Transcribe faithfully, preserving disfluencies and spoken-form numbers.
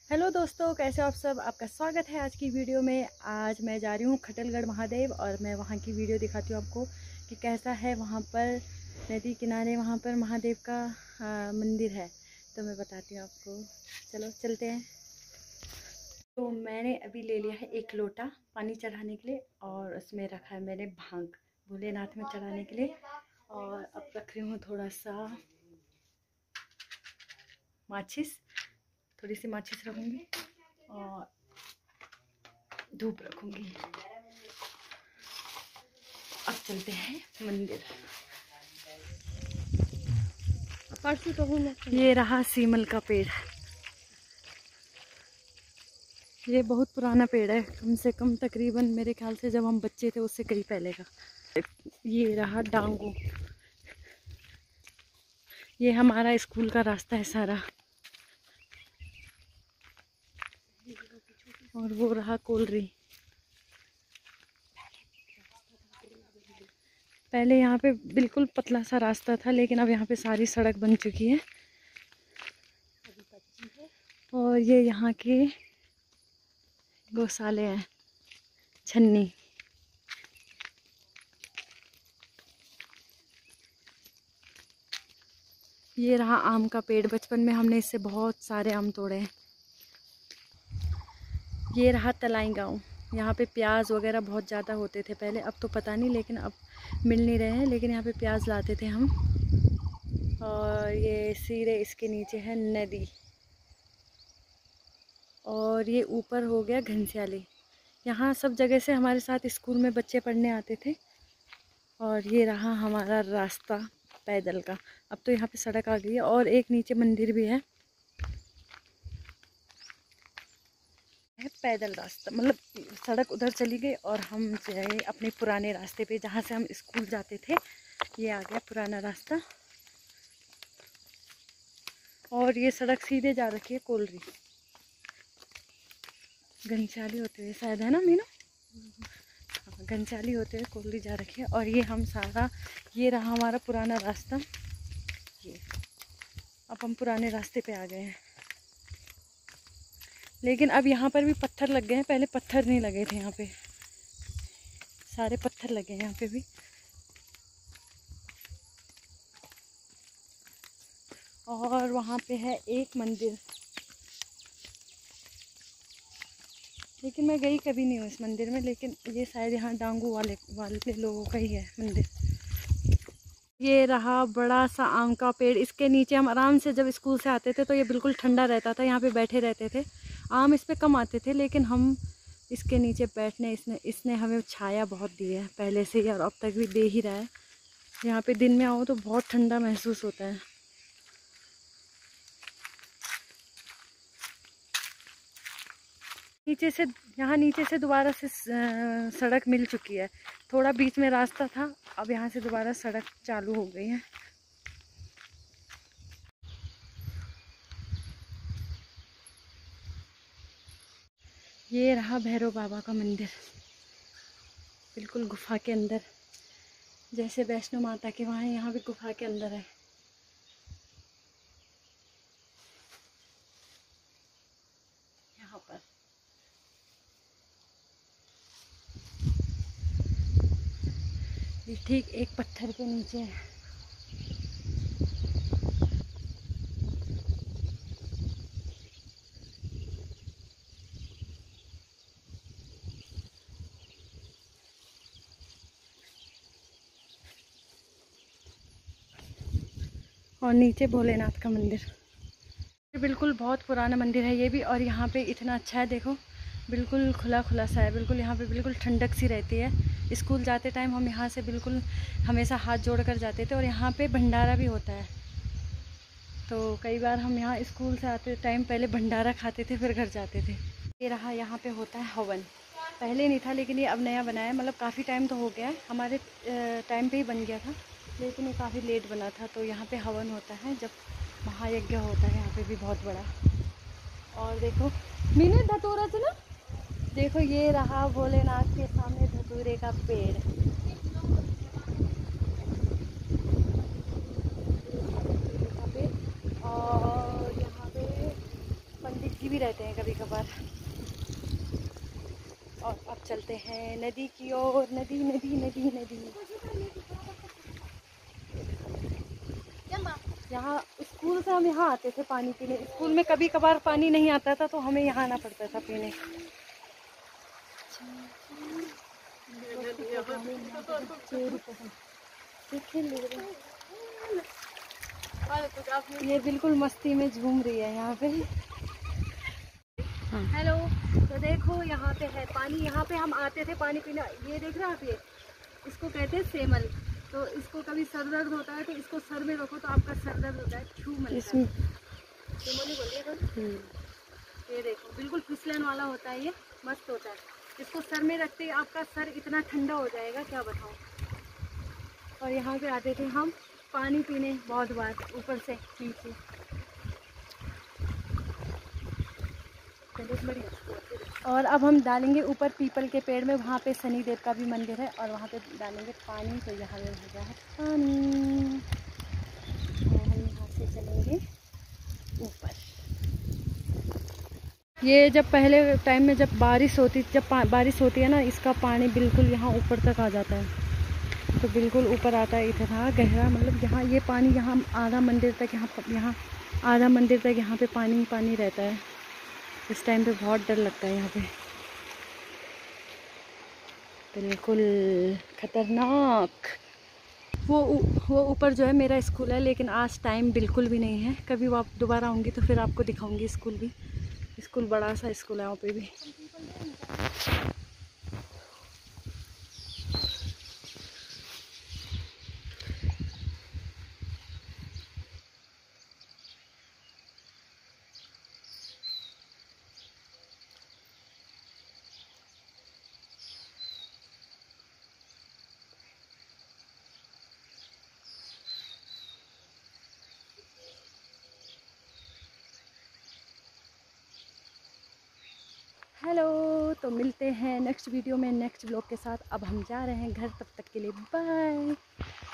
Hello दोस्तों, कैसे हो आप सब। आपका स्वागत है आज की वीडियो में। आज मैं जा रही हूँ खटलगढ़ महादेव और मैं वहाँ की वीडियो दिखाती हूँ आपको कि कैसा है वहाँ पर नदी किनारे वहाँ पर महादेव का आ, मंदिर है। तो मैं बताती हूँ आपको। चलो चलते हैं। तो मैंने अभी ले लिया है एक लोटा पानी चढ़ाने के लिए और उसमें रखा है मैंने भांग भोलेनाथ में चढ़ाने के लिए। और अब रख रही हूँ थोड़ा सा माचिस, थोड़ी सी माचिस रखूँगी और धूप रखूँगी। अब चलते हैं मंदिर। परसों तो हूँ। ये रहा सीमल का पेड़। ये बहुत पुराना पेड़ है, कम से कम तकरीबन मेरे ख्याल से जब हम बच्चे थे उससे कहीं पहले का। ये रहा डांगू। ये हमारा स्कूल का रास्ता है सारा। और वो रहा कोलरी। पहले यहाँ पे बिल्कुल पतला सा रास्ता था, लेकिन अब यहाँ पे सारी सड़क बन चुकी है। और ये यहाँ के गौशाले हैं, छन्नी। ये रहा आम का पेड़। बचपन में हमने इससे बहुत सारे आम तोड़े हैं। ये रहा तलाई गांव। यहाँ पे प्याज वगैरह बहुत ज़्यादा होते थे पहले, अब तो पता नहीं, लेकिन अब मिल नहीं रहे हैं। लेकिन यहाँ पे प्याज लाते थे हम। और ये सीधे इसके नीचे है नदी। और ये ऊपर हो गया घनसाली। यहाँ सब जगह से हमारे साथ स्कूल में बच्चे पढ़ने आते थे। और ये रहा हमारा रास्ता पैदल का। अब तो यहाँ पे सड़क आ गई है और एक नीचे मंदिर भी है। है पैदल रास्ता, मतलब सड़क उधर चली गई और हम जाए अपने पुराने रास्ते पे जहाँ से हम स्कूल जाते थे। ये आ गया पुराना रास्ता। और ये सड़क सीधे जा रखी है कोलरी, घनसाली होते हुए शायद, है ना मीनू? घनसाली होते हुए कोलरी जा रखी है। और ये हम सारा, ये रहा हमारा पुराना रास्ता। ये अब हम पुराने रास्ते पे आ गए हैं। लेकिन अब यहाँ पर भी पत्थर लग गए हैं, पहले पत्थर नहीं लगे थे यहाँ पे। सारे पत्थर लगे हैं यहाँ पे भी। और वहाँ पे है एक मंदिर, लेकिन मैं गई कभी नहीं हूँ इस मंदिर में। लेकिन ये शायद यहाँ डांगू वाले वाले लोगों का ही है मंदिर। ये रहा बड़ा सा आम का पेड़। इसके नीचे हम आराम से जब स्कूल से आते थे तो ये बिल्कुल ठंडा रहता था, यहाँ पे बैठे रहते थे। आम इस पे कम आते थे, लेकिन हम इसके नीचे बैठने, इसने इसने हमें छाया बहुत दी है पहले से ही, और अब तक भी दे ही रहा है। यहाँ पे दिन में आओ तो बहुत ठंडा महसूस होता है। नीचे से, यहाँ नीचे से दोबारा से सड़क मिल चुकी है। थोड़ा बीच में रास्ता था, अब यहाँ से दोबारा सड़क चालू हो गई है। ये रहा भैरव बाबा का मंदिर, बिल्कुल गुफा के अंदर। जैसे वैष्णो माता के वहाँ, यहाँ भी गुफा के अंदर है। यहाँ पर ये ठीक एक पत्थर के नीचे है। और नीचे भोलेनाथ का मंदिर। ये बिल्कुल बहुत पुराना मंदिर है ये भी। और यहाँ पे इतना अच्छा है, देखो बिल्कुल खुला खुला सा है। बिल्कुल यहाँ पे बिल्कुल ठंडक सी रहती है। स्कूल जाते टाइम हम यहाँ से बिल्कुल हमेशा हाथ जोड़ कर जाते थे। और यहाँ पे भंडारा भी होता है, तो कई बार हम यहाँ स्कूल से आते टाइम पहले भंडारा खाते थे, फिर घर जाते थे। ये रहा, यहाँ पे होता है हवन। पहले नहीं था, लेकिन ये अब नया बनाया है। मतलब काफ़ी टाइम तो हो गया है, हमारे टाइम पे ही बन गया था, लेकिन ये काफ़ी लेट बना था। तो यहाँ पे हवन होता है, जब महायज्ञ होता है यहाँ पे भी बहुत बड़ा। और देखो मीनू धतूरा से ना, देखो ये रहा भोलेनाथ के सामने धतूरे का पेड़। और यहाँ पे पंडित डिग्गी भी रहते हैं कभी कभार। और अब चलते हैं नदी की ओर। नदी नदी नदी नदी। यहाँ स्कूल से हम यहाँ आते थे पानी पीने। स्कूल में कभी कभार पानी नहीं आता था तो हमें यहाँ आना पड़ता था पीने। ये बिल्कुल मस्ती में झूम रही है यहाँ पे। हेलो, तो देखो यहाँ पे है पानी। यहाँ पे हम आते थे पानी पीने। ये देख रहे हो आप, ये इसको कहते हैं सेमल। तो इसको कभी सर दर्द होता है तो इसको सर में रखो तो आपका सर दर्द होता है, छू मिलता है। सेमल ही बोलिए। ये देखो बिल्कुल फिसलन वाला होता है, ये मस्त होता है। इसको सर में रखते ही आपका सर इतना ठंडा हो जाएगा क्या बताऊँ। और यहाँ पे आते थे हम पानी पीने बहुत बार, ऊपर से नीचे। और अब हम डालेंगे ऊपर पीपल के पेड़ में, वहाँ पे शनिदेव का भी मंदिर है और वहाँ पे डालेंगे पानी। तो यहाँ पे हो गया है पानी और हम यहाँ से चलेंगे ऊपर। ये जब पहले टाइम में जब बारिश होती जब बारिश होती है ना, इसका पानी बिल्कुल यहाँ ऊपर तक आ जाता है। तो बिल्कुल ऊपर आता है, इतना गहरा, मतलब यहाँ ये पानी यहाँ आधा मंदिर तक, यहाँ यहाँ आधा मंदिर तक यहाँ पे पानी पानी रहता है। इस टाइम पे बहुत डर लगता है यहाँ पे, बिल्कुल खतरनाक। वो वो ऊपर जो है मेरा स्कूल है, लेकिन आज टाइम बिल्कुल भी नहीं है। कभी वो आप दोबारा आऊँगी तो फिर आपको दिखाऊंगी स्कूल भी। स्कूल बड़ा सा स्कूल है वहाँ पे भी। हेलो, तो मिलते हैं नेक्स्ट वीडियो में नेक्स्ट ब्लॉग के साथ। अब हम जा रहे हैं घर, तब तक के लिए बाय।